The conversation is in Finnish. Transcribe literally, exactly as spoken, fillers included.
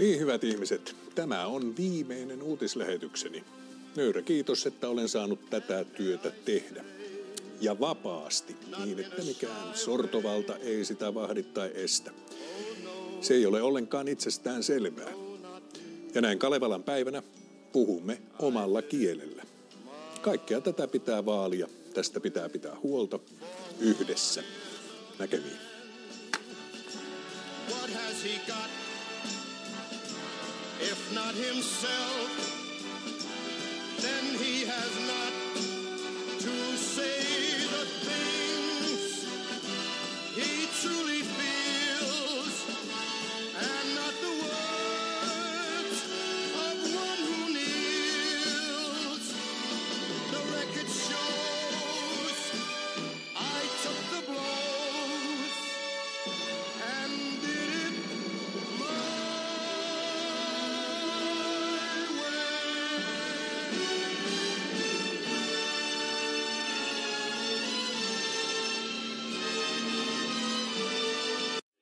Niin, hyvät ihmiset, tämä on viimeinen uutislähetykseni. Nöyrä kiitos, että olen saanut tätä työtä tehdä. Ja vapaasti, niin että mikään sortovalta ei sitä vahdi tai estä. Se ei ole ollenkaan itsestään selvää. Ja näin Kalevalan päivänä puhumme omalla kielellä. Kaikkea tätä pitää vaalia, tästä pitää pitää huolta yhdessä. Näkemiin. What has he got, if not himself, then he has